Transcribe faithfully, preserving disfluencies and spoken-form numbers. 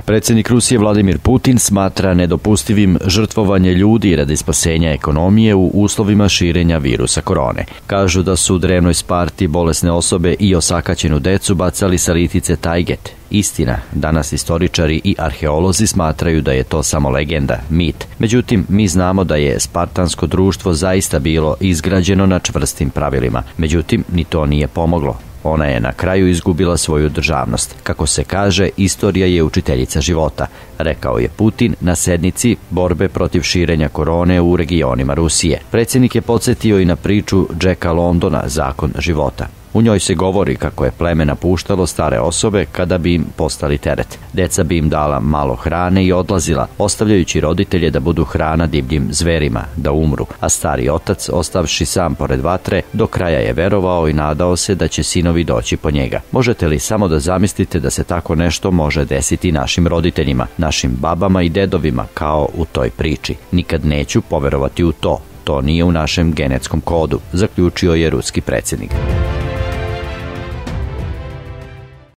Predsjednik Rusije Vladimir Putin smatra nedopustivim žrtvovanje ljudi radi spasenja ekonomije u uslovima širenja virusa korone. Kažu da su u drevnoj Sparti bolesne osobe i osakaćenu decu bacali sa litice tajget. Istina, danas istoričari i arheolozi smatraju da je to samo legenda, mit. Međutim, mi znamo da je spartansko društvo zaista bilo izgrađeno na čvrstim pravilima. Međutim, ni to nije pomoglo. Ona je na kraju izgubila svoju državnost. Kako se kaže, istorija je učiteljica života, rekao je Putin na sednici borbe protiv širenja korone u regionima Rusije. Predsjednik je podsjetio i na priču Jacka Londona, Zakon života. U njoj se govori kako je pleme napuštalo stare osobe kada bi im postali teret. Deca bi im dala malo hrane i odlazila, ostavljajući roditelje da budu hrana divljim zverima, da umru, a stari otac, ostavši sam pored vatre, do kraja je verovao i nadao se da će sinovi doći po njega. Možete li samo da zamislite da se tako nešto može desiti našim roditeljima, našim babama i dedovima, kao u toj priči? Nikad neću poverovati u to. To nije u našem genetskom kodu, zaključio je ruski predsjednik.